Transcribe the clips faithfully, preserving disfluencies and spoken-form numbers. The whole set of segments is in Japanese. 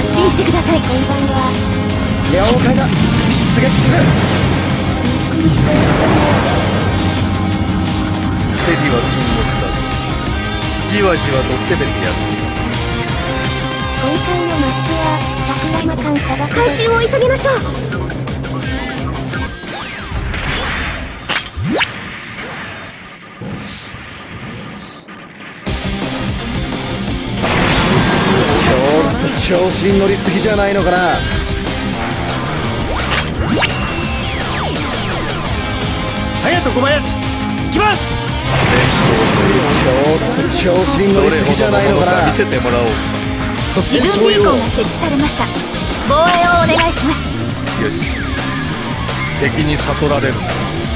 発進してください。こんばんは。 了解だ。出撃する。 ヘビは禁物だ。じわじわと攻めてやる。 今回のマスクや桜山間砂漠回収を急ぎましょう。 ちょっと調子に乗りすぎじゃないのかな。 隼人小林行きます。 ちょっと調子に乗りすぎじゃないのかな。 見せてもらおう。 自分ビーコンが設置されました。防衛をお願いします。 よし、敵に悟られるな。 ちょ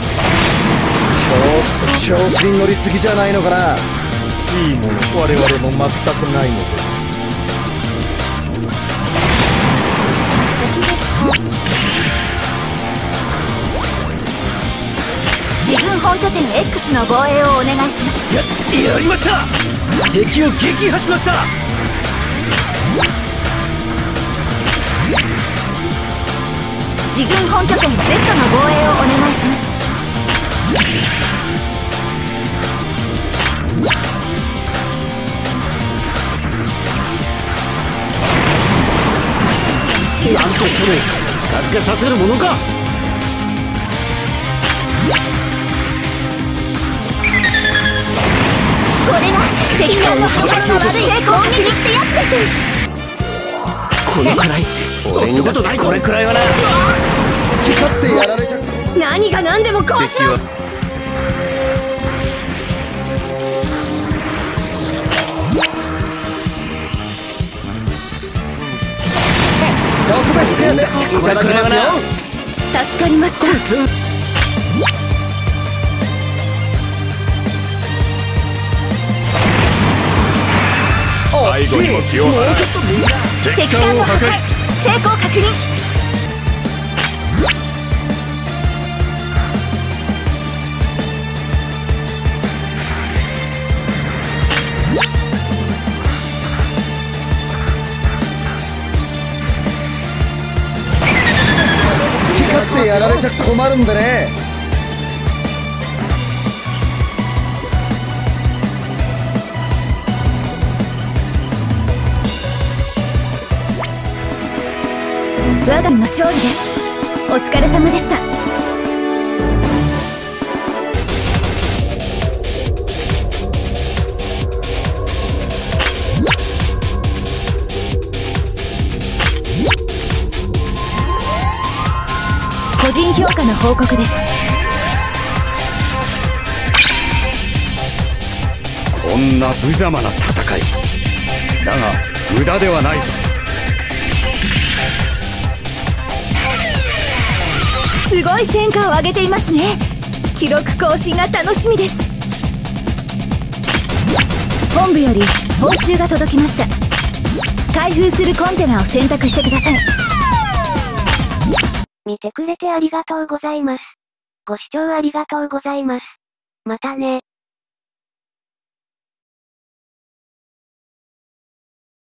っと調子に乗りすぎじゃないのかな。 いいもの我々も全くないので。 自分本拠点 X の防衛をお願いします。 や、やりました。敵を撃破しました。 自軍本拠点 Z の防衛をお願いします。 なんとしても近づけさせるものか。 これが敵艦の攻撃の悪い攻撃ってやつです。 このくらい俺にことないぞ。これくらいはな。 好き勝手やられちゃった。 何が何でも壊します。 特別手当いただきますよ。 助かりました。 背後にも気を払え。敵艦を破壊。 成功確認。 好き勝手やられちゃ困るんでね。 我が軍の勝利です。お疲れ様でした。個人評価の報告です。 こんな無様な戦いだが無駄ではないぞ。 すごい戦果を上げていますね。記録更新が楽しみです。本部より報酬が届きました。開封するコンテナを選択してください。 見てくれてありがとうございます。ご視聴ありがとうございます。またね。